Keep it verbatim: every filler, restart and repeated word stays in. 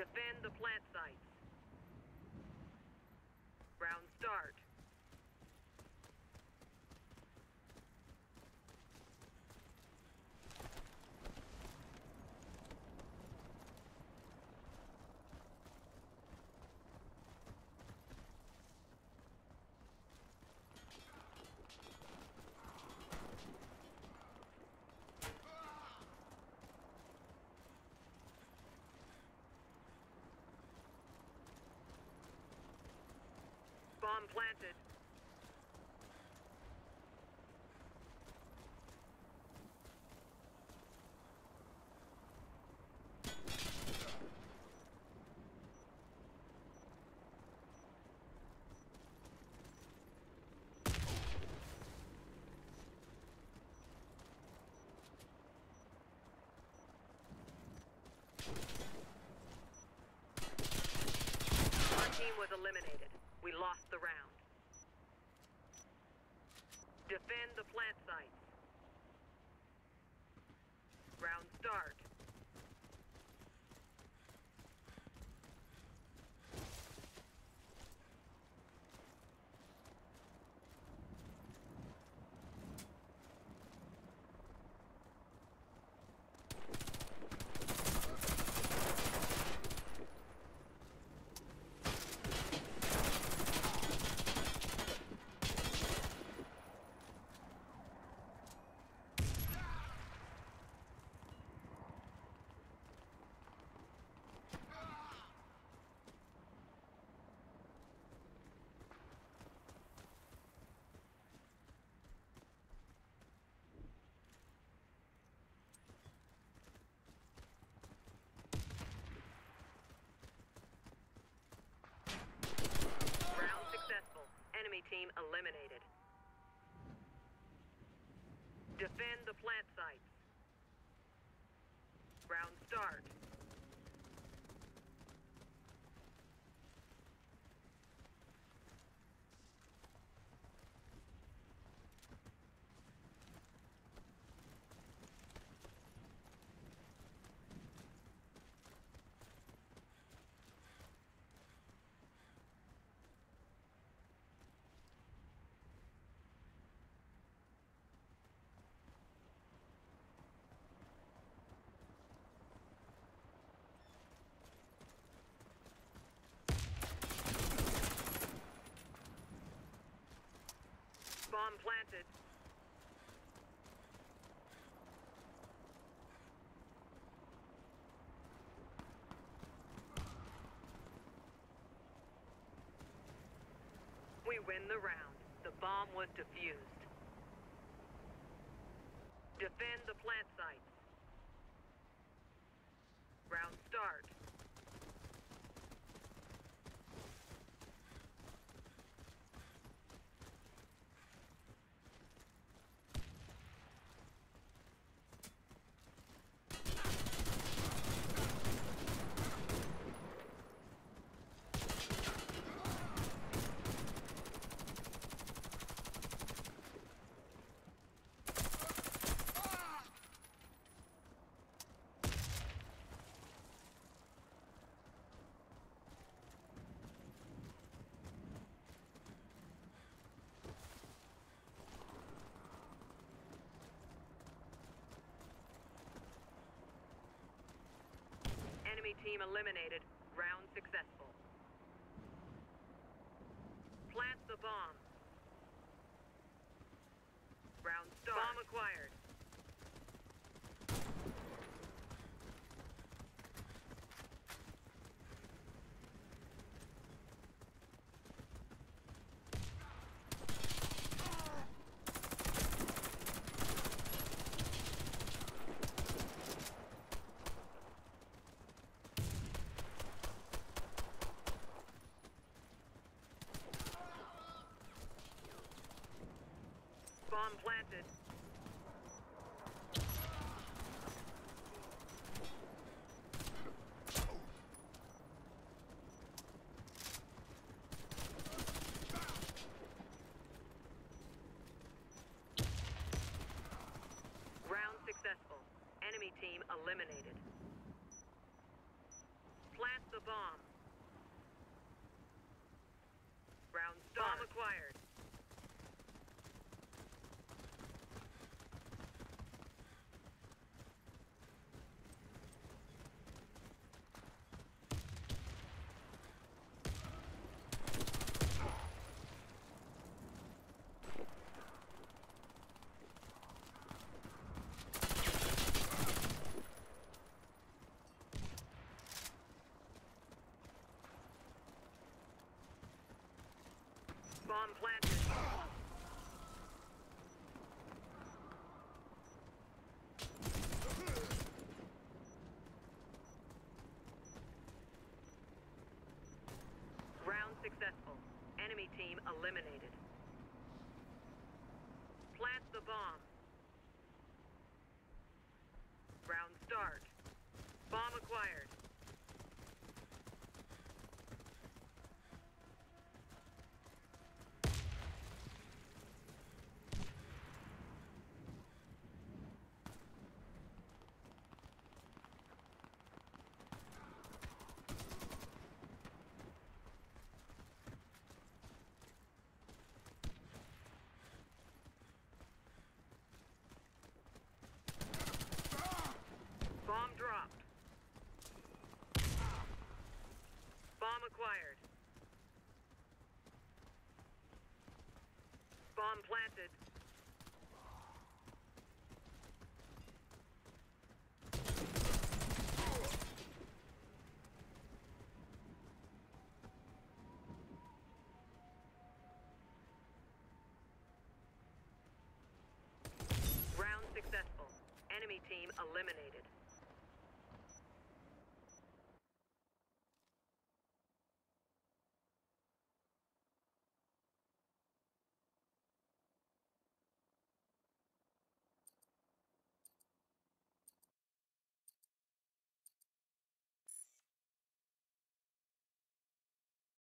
Defend the plant sites. Round start. Bomb planted. Our team was eliminated. We lost the round. Defend the plant sites. Round start. Successful. Enemy team eliminated. Defend the plant sites. Round start. Bomb planted. We win the round. The bomb was defused. Defend the plant sites. Round start. Enemy team eliminated. Round successful. Plant the bomb. Round start. Bomb acquired. Bomb planted. acquired. Bomb planted. Round successful. Enemy team eliminated. Plant the bomb. Round start. Bomb acquired. Bomb dropped. Bomb acquired. Bomb planted. Round successful. Enemy team eliminated.